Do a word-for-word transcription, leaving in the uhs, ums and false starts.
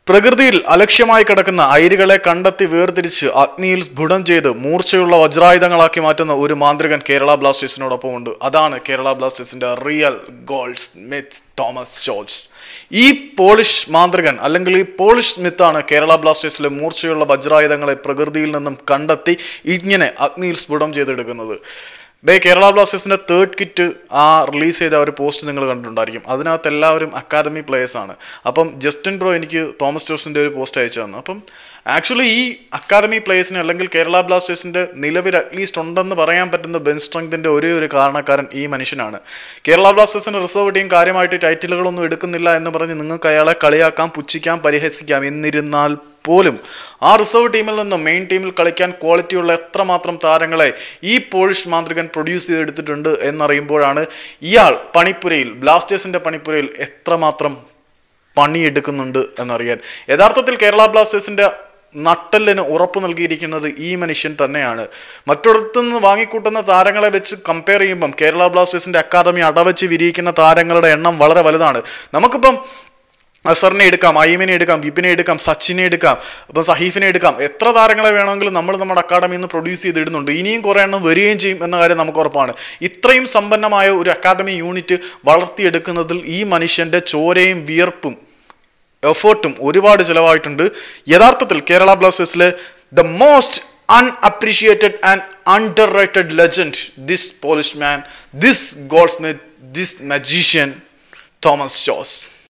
പ്രകൃതിയിൽ അലക്ഷ്യമായി കിടക്കുന്ന അയിരുകളെ കണ്ടെത്തി വേർതിരിച്ച് അഗ്നിയിൽ സ്ഫുടം ചെയ്ത് മൂർച്ചയുള്ള വജ്രായുധങ്ങളാക്കി മാറ്റുന്ന ഒരു മാന്ത്രികൻ കേരള ബ്ലാസ്റ്റേഴ്സിനോടൊപ്പം ഉണ്ട്. അതാണ് കേരള ബ്ലാസ്റ്റേഴ്സിന്റെ real goldsmith Thomas George. ഈ പോളിഷ് മാന്ത്രികൻ അല്ലെങ്കിൽ ഈ പോളിഷ് സ്മിത്താണ് കേരള ബ്ലാസ്റ്റേഴ്സിലെ മൂർച്ചയുള്ള വജ്രായുധങ്ങളെ പ്രകൃതിയിൽ നിന്നും കണ്ടെത്തി ഇങ്ങനെ അഗ്നിയിൽ സ്ഫുടം ചെയ്തെടുക്കുന്നത്. ഡേ കേരള ബ്ലാസ്റ്റേഴ്സിന്റെ തേർഡ് കിറ്റ് ആ റിലീസ് ചെയ്ത ഒരു പോസ്റ്റ് നിങ്ങൾ കണ്ടിട്ടുണ്ടായിരിക്കും. അതിനകത്ത് എല്ലാവരും അക്കാദമി പ്ലേയേഴ്സ് ആണ്. അപ്പം ജസ്റ്റിൻ ബ്രോ എനിക്ക് തോമസ് ജോർജിന്റെ ഒരു പോസ്റ്റ് അയച്ചു തന്നു. അപ്പം ആക്ച്വലി ഈ അക്കാദമി പ്ലേയേഴ്സിന് അല്ലെങ്കിൽ കേരള ബ്ലാസ്റ്റേഴ്സിന്റെ നിലവിൽ അറ്റ്ലീസ്റ്റ് ഉണ്ടെന്ന് പറയാൻ പറ്റുന്ന ബെഞ്ച് സ്ട്രെങ്തിന്റെ ഒരേ ഒരു കാരണക്കാരൻ ഈ മനുഷ്യനാണ്. കേരള ബ്ലാസ്റ്റേഴ്സിന്റെ റിസർവ് ടീം കാര്യമായിട്ട് ടൈറ്റിലുകളൊന്നും എടുക്കുന്നില്ല എന്ന് പറഞ്ഞ് നിങ്ങൾക്ക് അയാളെ കളിയാക്കാം, പുച്ഛിക്കാം, പരിഹസിക്കാം. എന്നിരുന്നാൽ പോലും ആ റിസർവ് ടീമിൽ നിന്നും മെയിൻ ടീമിൽ കളിക്കാൻ ക്വാളിറ്റിയുള്ള എത്രമാത്രം താരങ്ങളെ ഈ പോളിഷ് മാന്ത്രികൻ പ്രൊഡ്യൂസ് ചെയ്തെടുത്തിട്ടുണ്ട് എന്നറിയുമ്പോഴാണ് ഇയാൾ പണിപ്പുരയിൽ ബ്ലാസ്റ്റേഴ്സിന്റെ പണിപ്പുരയിൽ എത്രമാത്രം പണിയെടുക്കുന്നുണ്ട് എന്നറിയാൻ. യഥാർത്ഥത്തിൽ കേരള ബ്ലാസ്റ്റേഴ്സിന്റെ നട്ടലിന് ഉറപ്പ് നൽകിയിരിക്കുന്നത് ഈ മനുഷ്യൻ തന്നെയാണ്. മറ്റൊരിടത്തുനിന്ന് വാങ്ങിക്കൂട്ടുന്ന താരങ്ങളെ വെച്ച് കമ്പയർ ചെയ്യുമ്പം കേരള ബ്ലാസ്റ്റേഴ്സിന്റെ അക്കാദമി അടവച്ച് വിരിയിക്കുന്ന താരങ്ങളുടെ എണ്ണം വളരെ വലുതാണ്. നമുക്കിപ്പം അസറിനെ എടുക്കാം, അയ്യമിനെ എടുക്കാം, വിപിനെ എടുക്കാം, സച്ചിനെ എടുക്കാം, അപ്പം സഹീഫിനെ എടുക്കാം. എത്ര താരങ്ങളെ വേണമെങ്കിലും നമ്മൾ നമ്മുടെ അക്കാദമിയിൽ നിന്ന് പ്രൊഡ്യൂസ് ചെയ്തിടുന്നുണ്ട്. ഇനിയും കുറേ എണ്ണം വരികയും ചെയ്യും എന്ന കാര്യം നമുക്ക് ഉറപ്പാണ്. ഇത്രയും സമ്പന്നമായ ഒരു അക്കാദമി യൂണിറ്റ് വളർത്തിയെടുക്കുന്നതിൽ ഈ മനുഷ്യന്റെ ചോരയും വിയർപ്പും എഫേർട്ടും ഒരുപാട് ചിലവായിട്ടുണ്ട്. യഥാർത്ഥത്തിൽ കേരള ബ്ലാസ്റ്റേഴ്സിലെ the most unappreciated and underrated legend, this Polish man, this goldsmith, this magician, Thomas Joss.